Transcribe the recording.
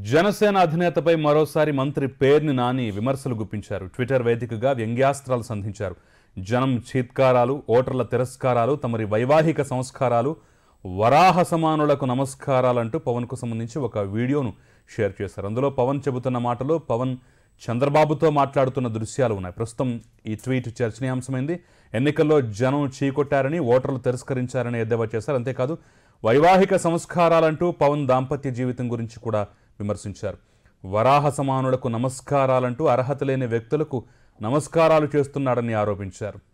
జనసేన అధినేతపై మరోసారి మంత్రి పేర్ని నాని విమర్శలు గుప్పించారు. ట్విట్టర్ వేదికగా వ్యంగ్యాస్త్రాలు సంధించారు. జనం చీత్కారాలు, ఓటర్ల తిరస్కారాలు, తమరి వైవాహిక సంస్కారాలు, వరాహ సమానులకు నమస్కారాలంటూ పవన్కు సంబంధించి ఒక వీడియోను షేర్ చేశారు. అందులో పవన్ చెబుతున్న మాటలు, పవన్ చంద్రబాబుతో మాట్లాడుతున్న దృశ్యాలు ఉన్నాయి. ప్రస్తుతం ఈ ట్వీట్ చర్చనీయాంశమైంది. ఎన్నికల్లో జనం చీకొట్టారని, ఓటర్లు తిరస్కరించారని ఎద్దేవా చేశారు. అంతేకాదు వైవాహిక సంస్కారాలంటూ పవన్ దాంపత్య జీవితం గురించి కూడా విమర్శించారు. వరాహ సమానులకు నమస్కారాలంటూ అర్హత లేని వ్యక్తులకు నమస్కారాలు చేస్తున్నాడని ఆరోపించారు.